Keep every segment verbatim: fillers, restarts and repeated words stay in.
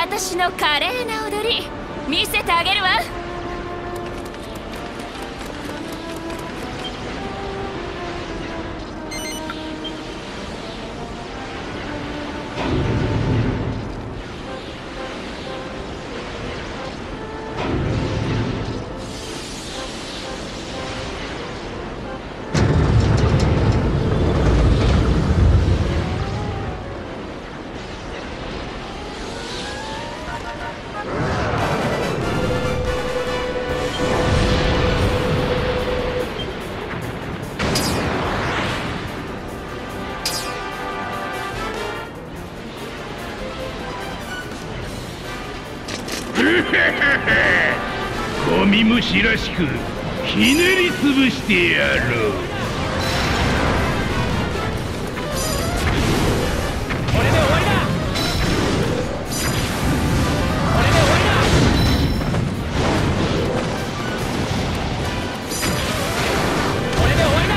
私の華麗な踊り見せてあげるわ。 ゴミ虫らしくひねりつぶしてやろう。 これで終わりだ。これで終わりだ。これで終わりだ。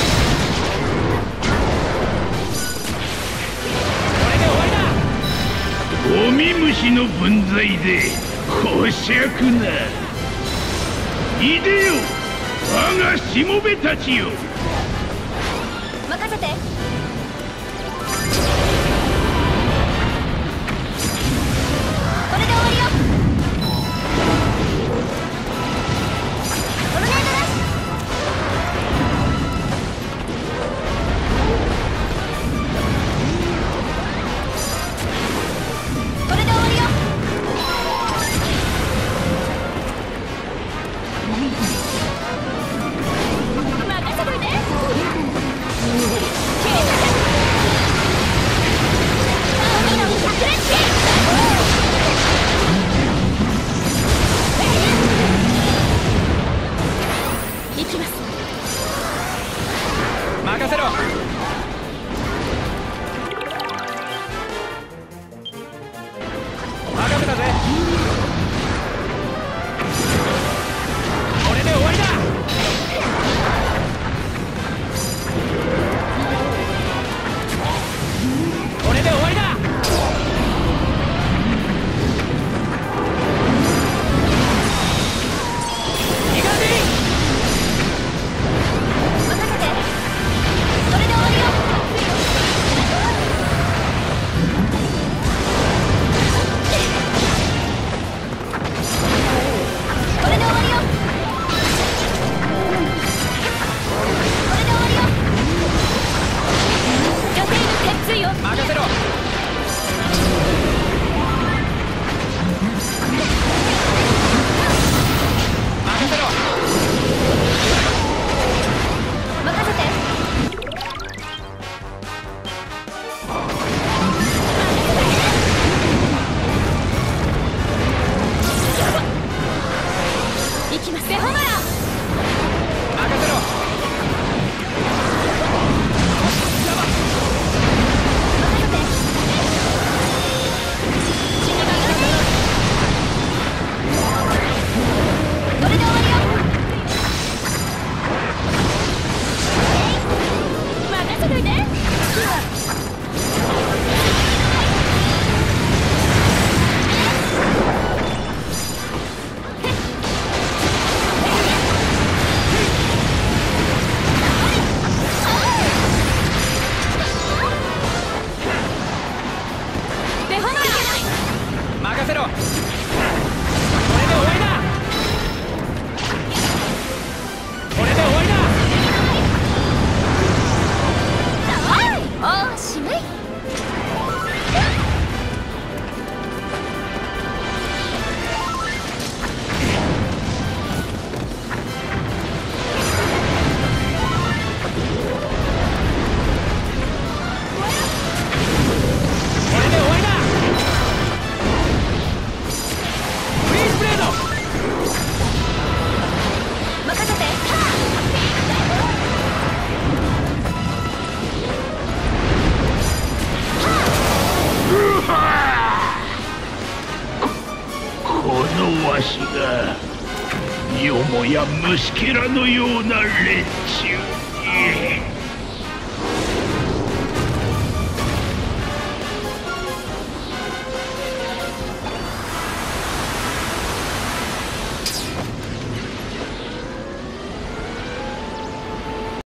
これで終わりだ。 ゴミ虫の分際でこしゃくな。いでよ我がしもべたちよ。 任せて。これで終わりよ。トルネードラッシュ。これで終わりよ。 任せろ。任せたぜ。これで終わりだ。これで終わりだ。いかんでいい。 任せて。これで終わりよ。これで終わりよ。これで終わりよ。予定の鉄槌を任せろ。任せろ。 任せて。行きます。ベホマラ。 任せろ。 これで終わりよ。任せといて。ベホマラ。 任せろ。これで終わりだ。これで終わりだ。 おーしまい。 これで終わりだ。フリースプレード。 任せて。 このわしがよもや虫けらのような連中